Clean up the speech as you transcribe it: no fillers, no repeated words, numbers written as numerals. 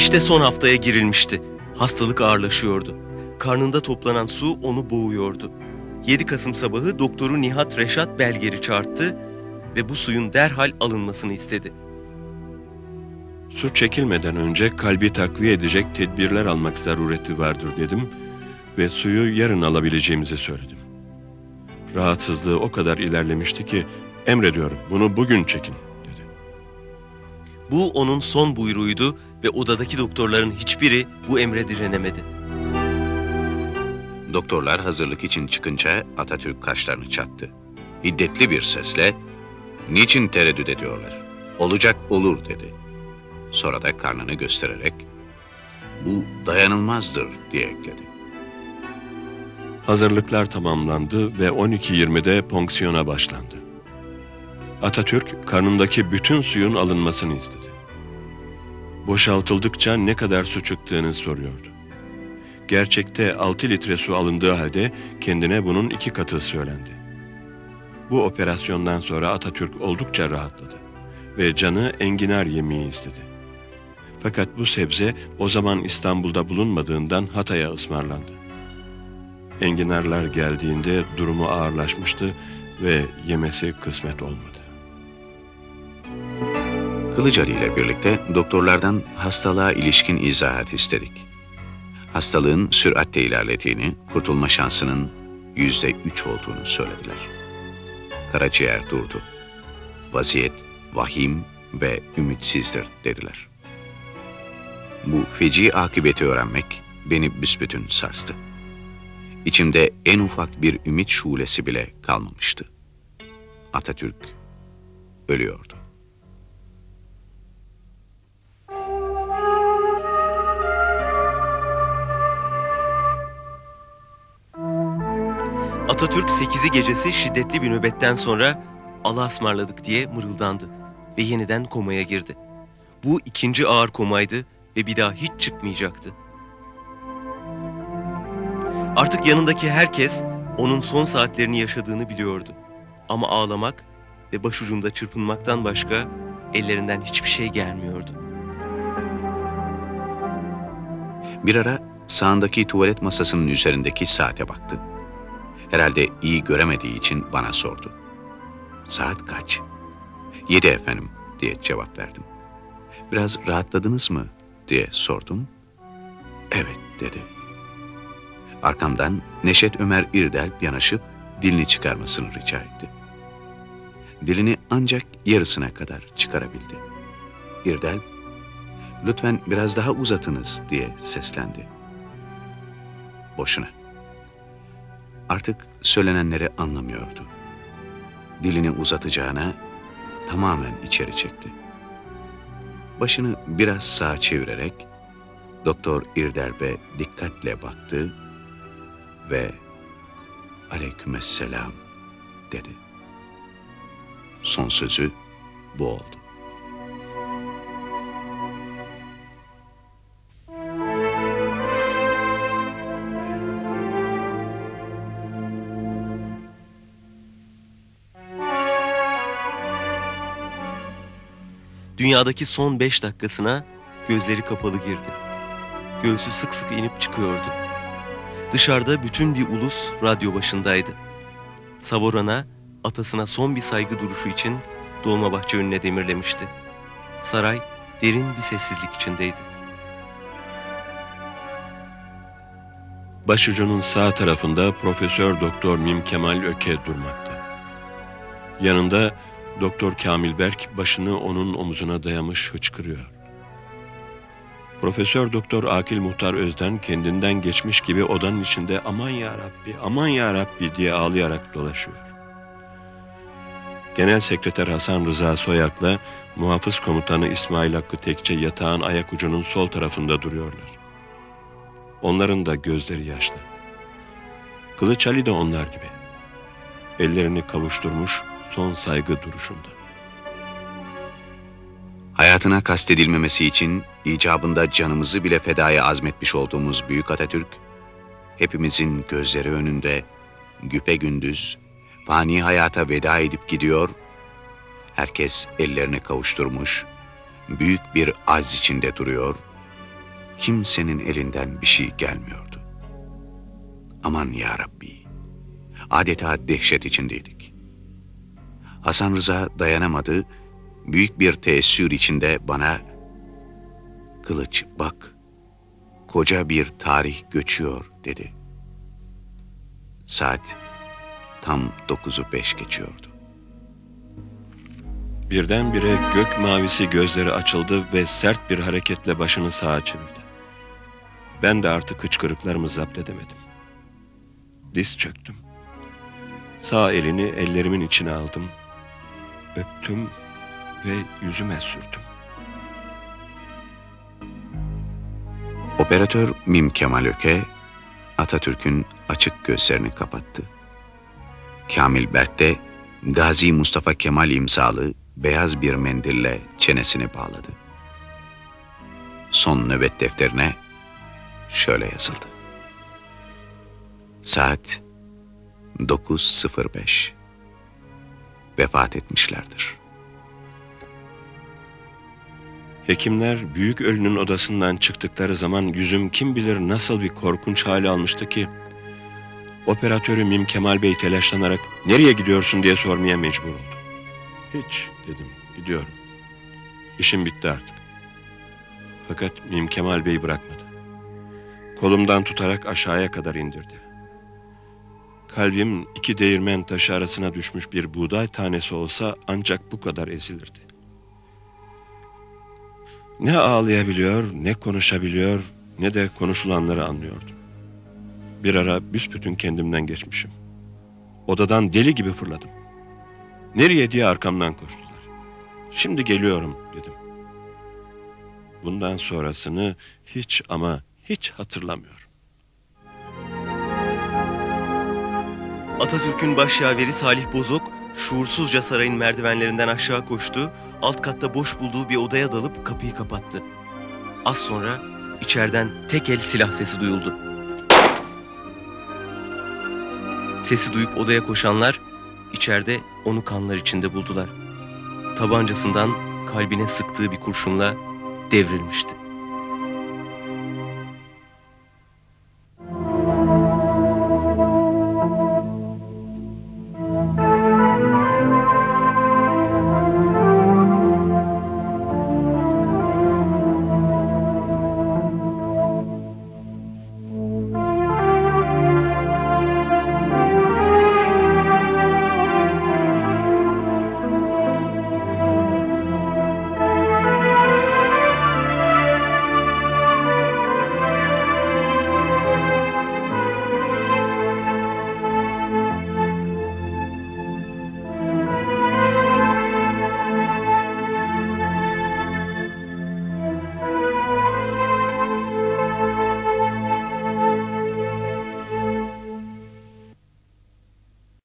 İşte son haftaya girilmişti. Hastalık ağırlaşıyordu. Karnında toplanan su onu boğuyordu. 7 Kasım sabahı doktoru Nihat Reşat Belger'i çağırttı ve bu suyun derhal alınmasını istedi. Su çekilmeden önce kalbi takviye edecek tedbirler almak zarureti vardır dedim ve suyu yarın alabileceğimizi söyledim. Rahatsızlığı o kadar ilerlemişti ki emrediyorum bunu bugün çekin dedi. Bu onun son buyruğuydu ve odadaki doktorların hiçbiri bu emre direnemedi. Doktorlar hazırlık için çıkınca Atatürk kaşlarını çattı. Hiddetli bir sesle, "Niçin tereddüt ediyorlar? Olacak olur," dedi. Sonra da karnını göstererek, "Bu dayanılmazdır," diye ekledi. Hazırlıklar tamamlandı ve 12.20'de fonksiyona başlandı. Atatürk karnındaki bütün suyun alınmasını istedi. Boşaltıldıkça ne kadar su çıktığını soruyordu. Gerçekte 6 litre su alındığı halde kendine bunun 2 katı söylendi. Bu operasyondan sonra Atatürk oldukça rahatladı ve canı enginar yemeği istedi. Fakat bu sebze o zaman İstanbul'da bulunmadığından Hatay'a ısmarlandı. Enginarlar geldiğinde durumu ağırlaşmıştı ve yemesi kısmet olmadı. Kılıç-Ali ile birlikte doktorlardan hastalığa ilişkin izahat istedik. Hastalığın süratle ilerlediğini, kurtulma şansının %3 olduğunu söylediler. Karaciğer durdu. Vaziyet vahim ve ümitsizdir dediler. Bu feci akıbeti öğrenmek beni büsbütün sarstı. İçimde en ufak bir ümit şulesi bile kalmamıştı. Atatürk ölüyordu. Atatürk 8'i gecesi şiddetli bir nöbetten sonra "Allah'a ısmarladık" diye mırıldandı ve yeniden komaya girdi. Bu 2. ağır komaydı ve bir daha hiç çıkmayacaktı. Artık yanındaki herkes onun son saatlerini yaşadığını biliyordu. Ama ağlamak ve başucunda çırpınmaktan başka ellerinden hiçbir şey gelmiyordu. Bir ara sağındaki tuvalet masasının üzerindeki saate baktı. Herhalde iyi göremediği için bana sordu. "Saat kaç?" "7 efendim," diye cevap verdim. "Biraz rahatladınız mı?" diye sordum. "Evet," dedi. Arkamdan Neşet Ömer İrdelp yanaşıp dilini çıkarmasını rica etti. Dilini ancak yarısına kadar çıkarabildi. İrdelp, "Lütfen biraz daha uzatınız," diye seslendi. Boşuna. Artık söylenenleri anlamıyordu. Dilini uzatacağına tamamen içeri çekti. Başını biraz sağa çevirerek Doktor İrdelp'e dikkatle baktı ve "Aleykümselam," dedi. Son sözü bu oldu. Dünyadaki son 5 dakikasına gözleri kapalı girdi. Göğsü sık sık inip çıkıyordu. Dışarıda bütün bir ulus radyo başındaydı. Savoran'a, atasına son bir saygı duruşu için Dolmabahçe önüne demirlemişti. Saray derin bir sessizlik içindeydi. Başucunun sağ tarafında Profesör Doktor Mim Kemal Öke durmakta. Yanında Doktor Kamil Berk başını onun omuzuna dayamış hıçkırıyor. Profesör Doktor Akil Muhtar Özden kendinden geçmiş gibi odanın içinde "Aman ya Rabbi, aman ya Rabbi" diye ağlayarak dolaşıyor. Genel Sekreter Hasan Rıza Soyak'la Muhafız Komutanı İsmail Hakkı Tekçe yatağın ayak ucunun sol tarafında duruyorlar. Onların da gözleri yaşlı. Kılıç-Ali de onlar gibi. Ellerini kavuşturmuş son saygı duruşunda. Hayatına kastedilmemesi için icabında canımızı bile fedaya azmetmiş olduğumuz Büyük Atatürk, hepimizin gözleri önünde güpegündüz fani hayata veda edip gidiyor, herkes ellerini kavuşturmuş, büyük bir acz içinde duruyor kimsenin elinden bir şey gelmiyordu. Aman ya Rabbi, adeta dehşet içindeydik. Hasan Rıza dayanamadı, büyük bir teessür içinde bana, "Kılıç bak, koca bir tarih göçüyor," dedi. Saat tam 9'u 5 geçiyordu. Birdenbire gök mavisi gözleri açıldı ve sert bir hareketle başını sağa çevirdi. Ben de artık hıçkırıklarımı zapt edemedim. Diz çöktüm. Sağ elini ellerimin içine aldım, öptüm ve yüzüme sürdüm. Operatör Mim Kemal Öke, Atatürk'ün açık gözlerini kapattı. Kamil Berk de Gazi Mustafa Kemal imzalı beyaz bir mendille çenesini bağladı. Son nöbet defterine şöyle yazıldı: Saat 9.05. Vefat etmişlerdir. Hekimler büyük ölünün odasından çıktıkları zaman yüzüm kim bilir nasıl bir korkunç hale almıştı ki operatörü Mim Kemal Bey telaşlanarak "Nereye gidiyorsun?" diye sormaya mecbur oldu. "Hiç," dedim, "gidiyorum. İşim bitti artık." Fakat Mim Kemal Bey bırakmadı. Kolumdan tutarak aşağıya kadar indirdi. Kalbim iki değirmen taşı arasına düşmüş bir buğday tanesi olsa ancak bu kadar ezilirdi. Ne ağlayabiliyor, ne konuşabiliyor, ne de konuşulanları anlıyordum. Bir ara büsbütün kendimden geçmişim. Odadan deli gibi fırladım. "Nereye?" diye arkamdan koştular. "Şimdi geliyorum," dedim. Bundan sonrasını hiç ama hiç hatırlamıyorum. Atatürk'ün başyaveri Salih Bozok şuursuzca sarayın merdivenlerinden aşağı koştu, alt katta boş bulduğu bir odaya dalıp kapıyı kapattı. Az sonra içeriden tek el silah sesi duyuldu. Sesi duyup odaya koşanlar içeride onu kanlar içinde buldular. Tabancasından kalbine sıktığı bir kurşunla devrilmişti.